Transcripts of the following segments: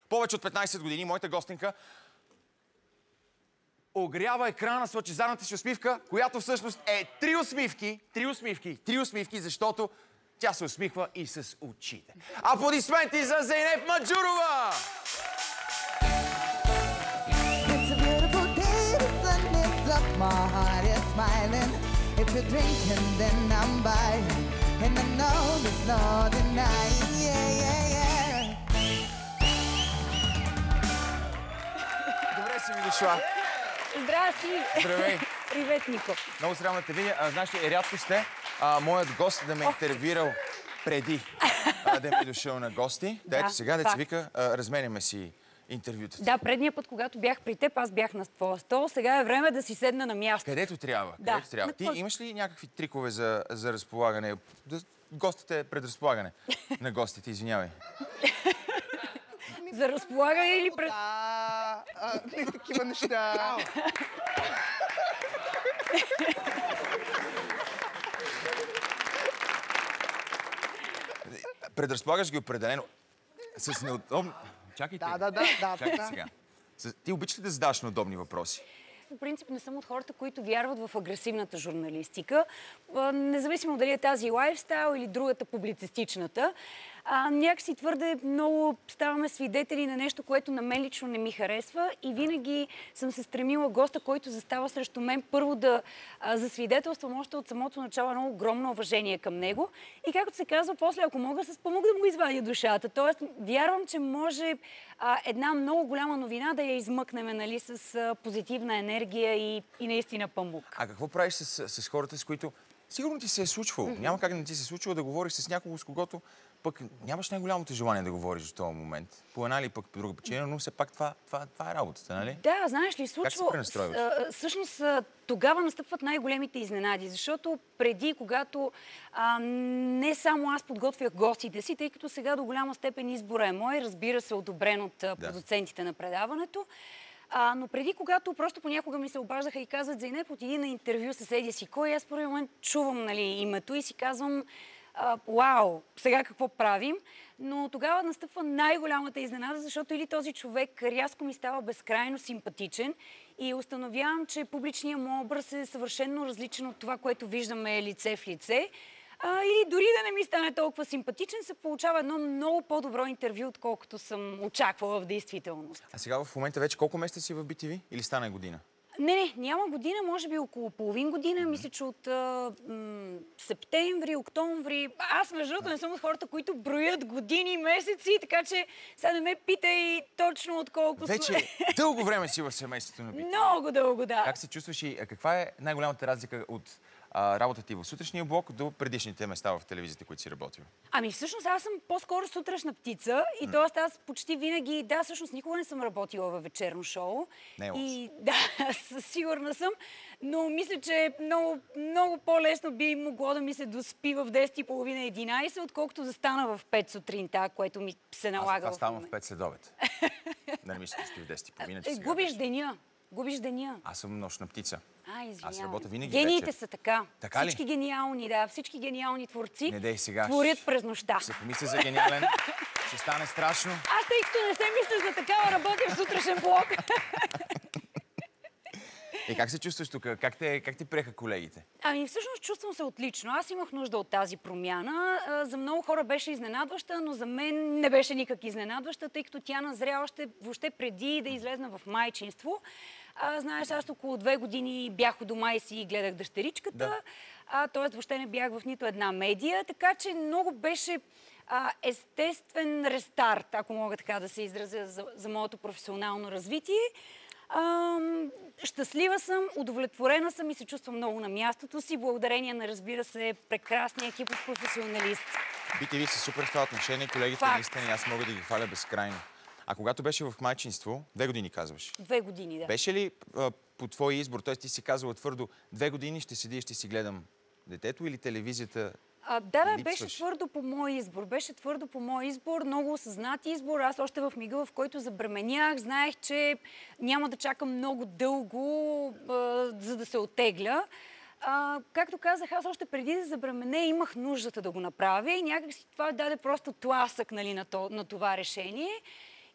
повече от 15 години, моята гостинка огрява екрана с лъчезарната си усмивка, която всъщност е три усмивки, защото тя се усмихва и с очите. Аплодисменти за Зейнеп Маджурова! Добре си ми дошла. Здрасти! Здравей! Привет, Нико! Много срам да те видя. Знаеш ли, рядко сте моят гост да ме е интервюирал преди да ми е дошъл на гости. Да, ето сега, да се вика, разменяме си интервютата. Да, предния път, когато бях при теб, аз бях на твоя стол. Сега е време да си седна на място. Където трябва. Да. Където трябва. Ти имаш ли някакви трикове за разполагане? Гостите предразполагане на гостите, извинявай. За разполагане или пред... Не такива неща. Предразполагаш ги определено с неудобно... Чакайте. Чакайте сега. Ти обичаш ли да задаваш неудобни въпроси? По принцип не съм от хората, които вярват в агресивната журналистика. Независимо дали е тази лайфстайл или другата публицистичната. Някакси твърде много ставаме свидетели на нещо, което на мен лично не ми харесва и винаги съм се стремила госта, който застава срещу мен, първо да засвидетелствам още от самото начало едно огромно уважение към него и както се казва, после ако мога, с помога да му извадя душата. Тоест, вярвам, че може една много голяма новина да я измъкнем, нали, с позитивна енергия и наистина памук. А какво правиш с хората, с които сигурно ти се е случвало? Няма как да не ти се е случвало да говориш с някого, с когото пък нямаш най-голямото желание да говориш в този момент. По една или пък по друга причина, но все пак това е работата, нали? Да, знаеш ли, случва... Как се пренастройваш? Всъщност тогава настъпват най-големите изненади, защото преди, когато не само аз подготвях гостите си, тъй като сега до голяма степен избора е мой, разбира се, одобрен от продуцентите на предаването, но преди, когато просто понякога ми се обаждаха и казват: Зейнеп, отиди на интервю с еди си кой, аз първи момент чувам, нали, името и си казвам: вау, сега какво правим? Но тогава настъпва най-голямата изненада, защото или този човек рязко ми става безкрайно симпатичен и установявам, че публичният му образ е съвършено различен от това, което виждаме лице в лице. Или дори да не ми стане толкова симпатичен, се получава едно много по-добро интервю, отколкото съм очаквала в действителност. А сега в момента вече колко месеца си в BTV? Или стана година? Не, няма година, може би около половин година. Мисля, че от септември, октомври. Аз, между другото, не съм от хората, които броят години, месеци, така че сега не ме питай точно от колко сме. Вече дълго време си в семейството на BTV. Много дълго, да. Как се чувстваш и каква е най-голямата разлика от работата ти в сутрешния блок до предишните места в телевизията, които си работил? Ами всъщност аз съм по-скоро сутрешна птица и т.е. аз почти винаги, всъщност никога не съм работила във вечерно шоу. Не е лошо. И сигурна съм, но мисля, че много, много по-лесно би могло да ми се доспи в 10:30-11, отколкото да стана в 5 сутринта, което ми се налага. Аз ставам в 5 следобед. Да не ми се доспи в 10:30. Губиш деня. Аз съм нощна птица. Извинявай. Аз работя винаги Гениите вечер. са така. Така ли? Всички гениални, да. Всички гениални творци Не дей сега. творят през нощта. Се помисля за гениален. Ще стане страшно. Аз, тъй като не се мисля за такава, работя в сутрешен блок. И как се чувстваш тук? Как ти приеха колегите? Ами всъщност чувствам се отлично. Аз имах нужда от тази промяна. За много хора беше изненадваща, но за мен не беше никак изненадваща, тъй като тя назря въобще преди да излезна в майчинство. Знаеш, аз около 2 години бях у дома и си гледах дъщеричката, т.е. въобще не бях в нито една медия, така че много беше естествен рестарт, ако мога така да се изразя, за моето професионално развитие. Щастлива съм, удовлетворена съм и се чувствам много на мястото си, благодарение на, разбира се, прекрасния екип от професионалисти. BTV са супер в това отношение, колегите наистина, аз мога да ги хваля безкрайно. А когато беше в майчинство, 2 години казваш? 2 години, да. Беше ли по твой избор, т.е. ти си казала твърдо, 2 години ще седи и ще си гледам детето или телевизията? Беше твърдо по мой избор. Беше твърдо по мой избор, много осъзнат избор. Аз още в мига, в който забременях, знаех, че няма да чакам много дълго, за да се оттегля. Както казах, аз още преди да забремене имах нуждата да го направя и някак си това даде просто тласък, нали, на това решение.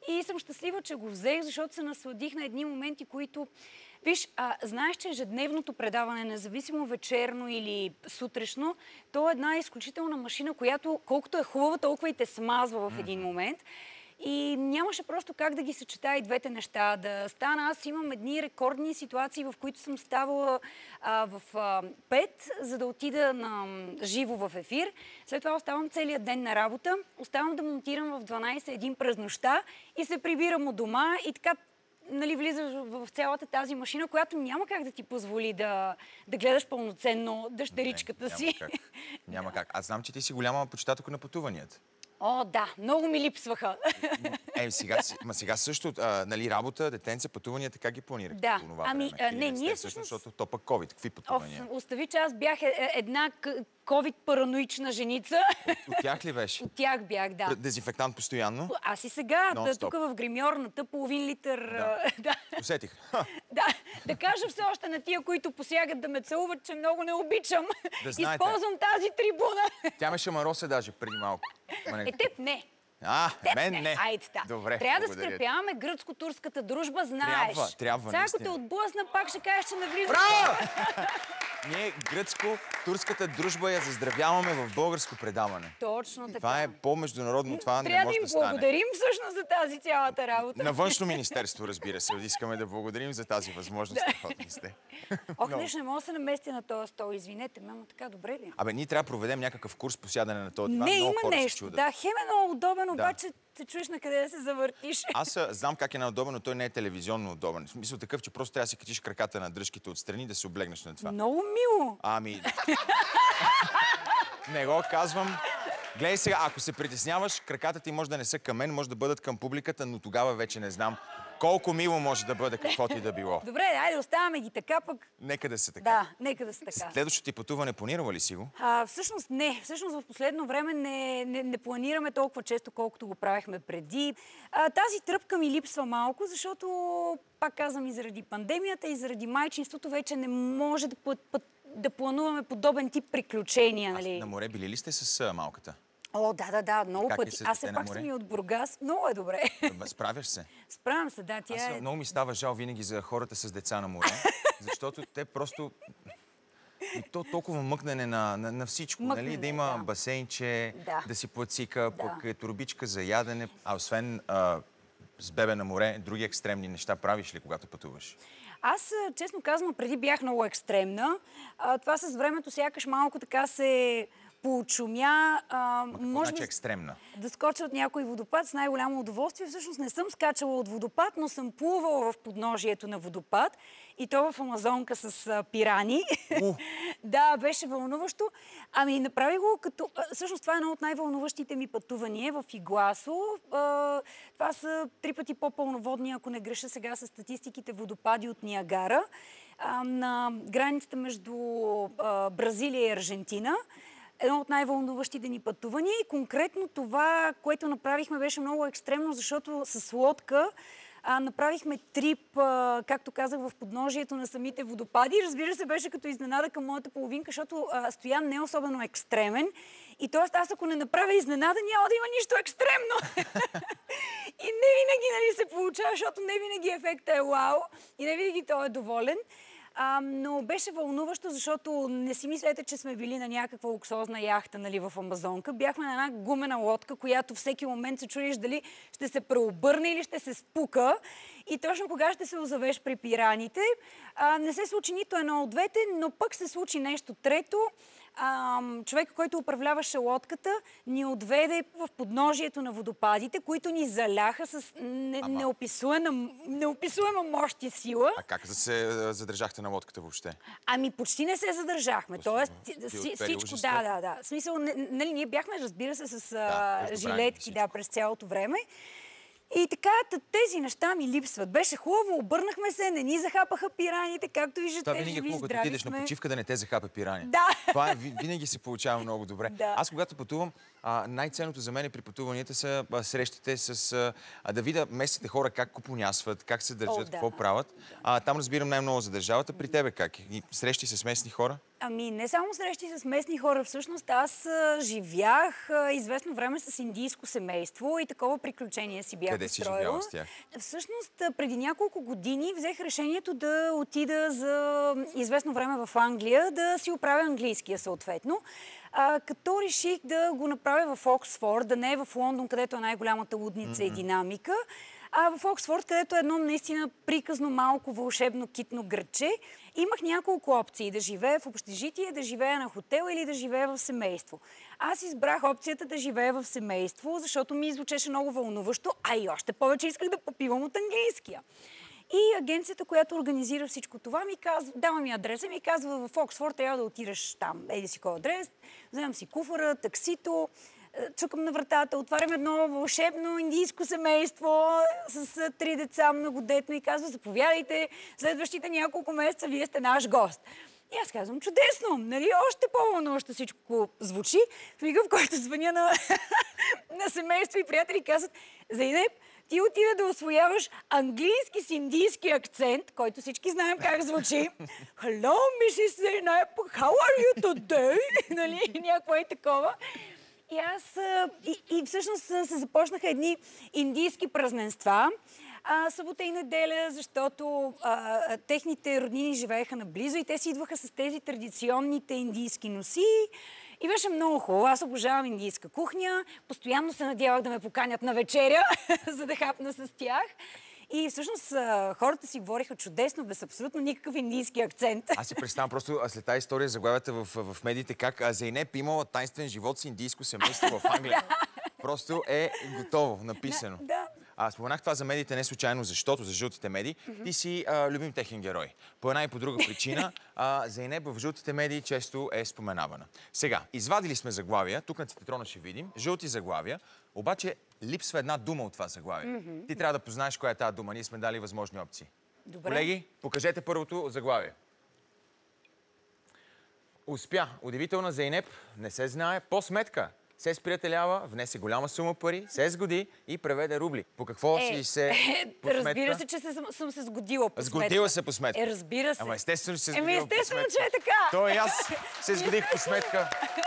И съм щастлива, че го взех, защото се насладих на едни моменти, които... Виж, знаеш, че ежедневното предаване, независимо вечерно или сутрешно, то е една изключителна машина, която колкото е хубава, толкова и те смазва в един момент. И нямаше просто как да ги съчетая и двете неща. Да стана, аз имам едни рекордни ситуации, в които съм ставала в 5, за да отида на живо в ефир. След това оставам целият ден на работа, оставам да монтирам в 12 през нощта и се прибирам от дома и така, нали, влизаш в цялата тази машина, която няма как да ти позволи да гледаш пълноценно дъщеричката си. Няма как. Аз знам, че ти си голяма почитателка на пътуванията. О, да, много ми липсваха. Сега също, нали, работа, детенце, пътуванията, как ги планирате? Да, ние всъщност... Защото то пък COVID, какви пътувания? Остави, че аз бях една ковид-параноична женица. От тях ли беше? От тях бях, да. Дезинфектант постоянно? Аз и сега, тук в гримьорната, половин литър... Да. Усетих. Да кажа все още на тия, които посягат да ме целуват, че много не обичам. Да знаете. Използвам тази трибуна. Тя ме шамаросе даже преди малко. Теб не. Мен не. Айде, да. Добре, трябва да скрепяваме гръцко-турската дружба, знаеш. Трябва, сега, ако те отблъсна, пак ще кажеш, че навлизаш. Браво! Ние гръцко-турската дружба я заздравяваме в българско предаване. Точно така. Това е по-международно, това не може да стане. Трябва да им благодарим всъщност за тази цялата работа. На Външно министерство, разбира се. Искаме да благодарим за тази възможност. Да сте. Днес не мога да се наместя на този стол. Извинете ме, ама така добре ли? Ние трябва да проведем някакъв курс по сядане на този диван. Не, има нещо. Да, хем е много удобен, обаче се чуеш на къде да се завъртиш. Аз знам как е неудобен, но той не е телевизионно удобен. В смисъл такъв, че просто трябва да си качиш краката на дръжките отстрани да се облегнеш на това. Много мило. Не го казвам. Гледай сега, ако се притесняваш, краката ти може да не са към мен, може да бъдат към публиката, но тогава вече не знам колко мило може да бъде каквото и да било. Добре, айде, оставаме ги така пък. Нека да се така. Да, нека да се така. Следващото ти пътуване планирала ли си го? Всъщност не. Всъщност в последно време не планираме толкова често, колкото го правихме преди. Тази тръпка ми липсва малко, защото, пак казвам, и заради пандемията, и заради майчинството вече не може да плануваме подобен тип приключения. Нали? На море били ли сте с малката? О, да, много пъти. Аз все пак море? съм и от Бургас. Много е добре. Справяш се? Справям се, да. Тя Много ми става жал винаги за хората с деца на море, защото те просто... толкова мъкнене на всичко, нали? Да има басейнче, да си плацика, пък турбичка за ядене. А освен с бебе на море, други екстремни неща правиш ли, когато пътуваш? Аз, честно казвам, преди бях много екстремна. Това с времето сякаш малко така се поочумя. Може би екстремна? Да скоча от някой водопад с най-голямо удоволствие. Всъщност не съм скачала от водопад, но съм плувала в подножието на водопад. И то в Амазонка с пирани. Да, беше вълнуващо. Направи го като... Всъщност това е едно от най-вълнуващите ми пътувания в Игуасо. Това са 3 пъти по-пълноводни, ако не греша сега с статистиките, водопади от Ниагара. На границата между Бразилия и Аржентина. Едно от най-вълнуващите ни пътувания и конкретно това, което направихме, беше много екстремно, защото с лодка направихме трип, както казах, в подножието на самите водопади. Разбира се, беше като изненада към моята половинка, защото Стоян не е особено екстремен. И т.е. аз ако не направя изненада, няма да има нищо екстремно. И не винаги се получава, защото не винаги ефектът е вау и не винаги той е доволен. Но беше вълнуващо, защото не си мислете, че сме били на някаква луксозна яхта, нали, в Амазонка. Бяхме на една гумена лодка, която всеки момент се чудиш дали ще се преобърне или ще се спука. И точно кога ще се озовеш при пираните. Не се случи нито едно от двете, но пък се случи нещо трето. Човек, който управляваше лодката, ни отведе в подножието на водопадите, които ни заляха с неописуема мощ и сила. А как се задържахте на лодката въобще? Почти не се задържахме. Тоест, всичко, да. В смисъл, нали, ние бяхме, разбира се, с жилетки, през цялото време. И така, тези неща ми липсват. Беше хубаво, обърнахме се, не ни захапаха пираните, както виждате. Това винаги е хубаво, като отидеш на почивка, да не те захапа пирани. Да. Това винаги се получава много добре. Да. Аз когато пътувам, най-ценното за мен при пътуванията са срещите с да видя местните хора как купонясват, как се държат, какво правят. Там разбирам най-много за държавата. При тебе как? И срещи с местни хора? Ами, не само срещи с местни хора. Всъщност аз живях известно време с индийско семейство и такова приключение си бях устроила. Къде си живяла с тях? Всъщност, преди няколко години взех решението да отида за известно време в Англия, да си оправя английския съответно. Като реших да го направя в Оксфорд, да не е в Лондон, където е най-голямата лудница и динамика, а в Оксфорд, където е едно наистина приказно малко вълшебно китно градче, имах няколко опции да живея в общежитие, да живея на хотел или да живея в семейство. Аз избрах опцията да живея в семейство, защото ми звучеше много вълнуващо, а и още повече исках да попивам от английския. И агенцията, която организира всичко това, ми казва, дава ми адреса, ми казва в Оксфорд, трябва да отидеш там. Еди си кой адрес, вземам си куфара, таксито, чукам на вратата, отварям едно вълшебно индийско семейство с 3 деца, многодетно и казва, заповядайте, следващите няколко месеца вие сте наш гост. И аз казвам, чудесно, нали, още по-вълнуващо всичко звучи. В мига, в който звъня на семейство и приятели, казват, Зайнеп, ти отида да усвояваш английски с индийски акцент, който всички знаем как звучи. Hello, Mrs. Zainab, how are you today? Нали, някакво е такова. И аз, и всъщност се започнаха едни индийски празненства, събота и неделя, защото техните роднини живееха наблизо и те си идваха с тези традиционните индийски носи. И беше много хубаво. Аз обожавам индийска кухня. Постоянно се надявах да ме поканят на вечеря, за да хапна с тях. И всъщност хората си говориха чудесно, без абсолютно никакъв индийски акцент. Аз си представям просто след тази история заглавията в медиите как Зайнеп имала тайнствен живот с индийско семейство в Англия. Просто е готово, написано. Да. Споменах това за медиите не случайно, защото за жълтите медии ти си любим техен герой. По една и по друга причина Зайнеп в жълтите медии често е споменавана. Сега, извадили сме заглавия, тук на цитатрона ще видим, жълти заглавия, обаче липсва една дума от това заглавие. Ти трябва да познаеш коя е тази дума, ние сме дали възможни опции. Добре. Колеги, покажете първото заглавие. Успя. Удивителна Зайнеп, не се знае, по сметка. Се сприятелява, внесе голяма сума пари, се сгоди и преведе рубли. По какво си се по сметка? Разбира се, че съм се сгодила по сметка. Сгодила се по сметка. Разбира се. Ама естествено, че се сгодила по сметка. Естествено, че е така. То и аз се сгодих по сметка.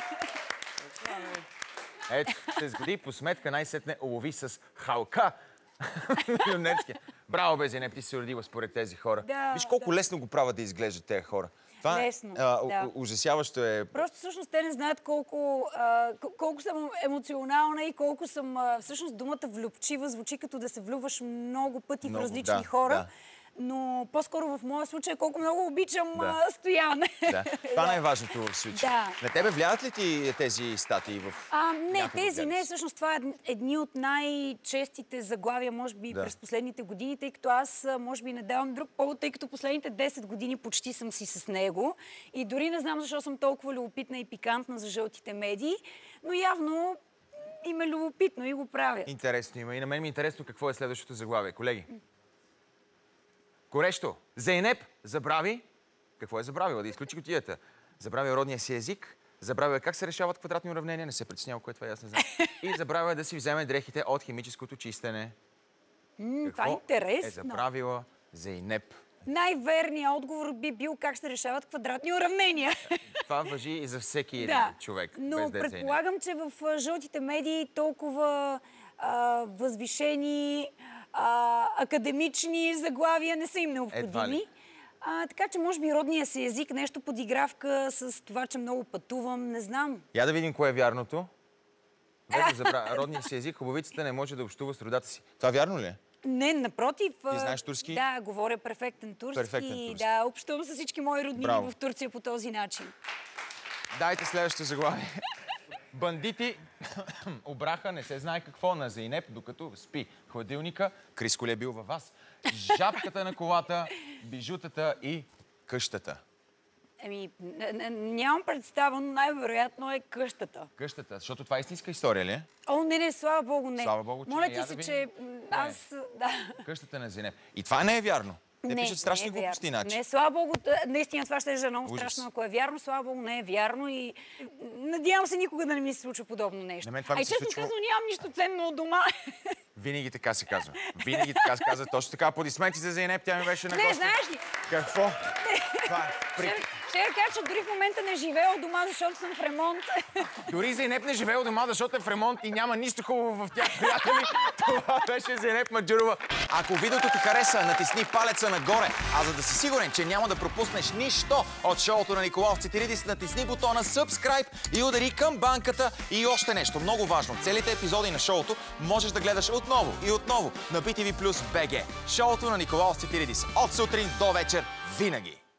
Ето, се сгоди по сметка, най-сетне улови с халка. Милионерския. Браво, бе, Зайнеп, ти се родила според тези хора. Да, виж колко лесно го правят да изглеждат тези хора. Това лесно, ужасяващо е. Просто всъщност те не знаят колко съм емоционална и колко съм... Всъщност думата влюбчива звучи като да се влюбваш много пъти в различни хора. Да. Но по-скоро в моя случай колко много обичам Стоян. Да. Това е най-важното в случая. Да. На тебе влият ли ти тези статии в не, тези не. Всъщност това е едни от най-честите заглавия, може би, през последните години, тъй като аз, може би, не давам друг повод, тъй като последните 10 години почти съм си с него. И дори не знам защо съм толкова любопитна и пикантна за жълтите медии, но явно им е любопитно и го правя. Интересно има. И на мен ми е интересно какво е следващото заглавие. Колеги. Горещо. Зайнеп забрави. Какво е забравила? Да изключи кутията. Забравя родния си език. Забравя как се решават квадратни уравнения. Не се притеснява, кое това аз не знам. И забравя да си вземе дрехите от химическото чистене. Това е интересно. Е забравила Зайнеп? Най-верният отговор би бил как се решават квадратни уравнения. Това важи и за всеки един човек. Но предполагам, че в жълтите медии толкова възвишени, академични заглавия не са им необходими. Така че може би родния си език, нещо подигравка с това, че много пътувам, не знам. Я да видим кое е вярното. Родния си език, хубавицата не може да общува с родата си. Това вярно ли е? Не, напротив. Ти знаеш турски? Да, говоря перфектен турски. Да, общувам с всички мои роднини в Турция по този начин. Дайте следващото заглавие. Бандити обраха не се знае какво на Зайнеп, докато спи в хладилника. Криско ли е бил във вас? Жабката на колата, бижутата и къщата. Нямам представа, но най-вероятно е къщата. Къщата, защото това е истинска история ли е? Не, слава Богу, не. Слава Богу, че моля ти се, че аз... Къщата на Зайнеп. И това не е вярно. Те пишат страшни глупости, иначе. Не, слава Богу, наистина това ще е много Ужас. страшно, ако е вярно, слава Богу, не е вярно и надявам се никога да не ми се случва подобно нещо. На мен това ми се честно случва- казано, нямам нищо ценно от дома. Винаги така се казва. Винаги така се казва. Точно така. Аплодисменти за Зейнеп, тя ми беше на Не, гости. знаеш ли? Какво? Това е Ще я кажа, че дори в момента не живея от дома, защото съм в ремонт. Дори Зейнеп не живее у дома, защото е в ремонт и няма нищо хубаво в тях, приятели. Това беше Зейнеп Маджарова. Ако видеото ти хареса, натисни палеца нагоре. А за да си сигурен, че няма да пропуснеш нищо от шоуто на Николаус Цитиридис, натисни бутона Subscribe и удари към банката. И още нещо много важно. Целите епизоди на шоуто можеш да гледаш отново и отново на BTV Plus BG. Шоуто на Николаус Цитиридис. От сутрин до вечер винаги.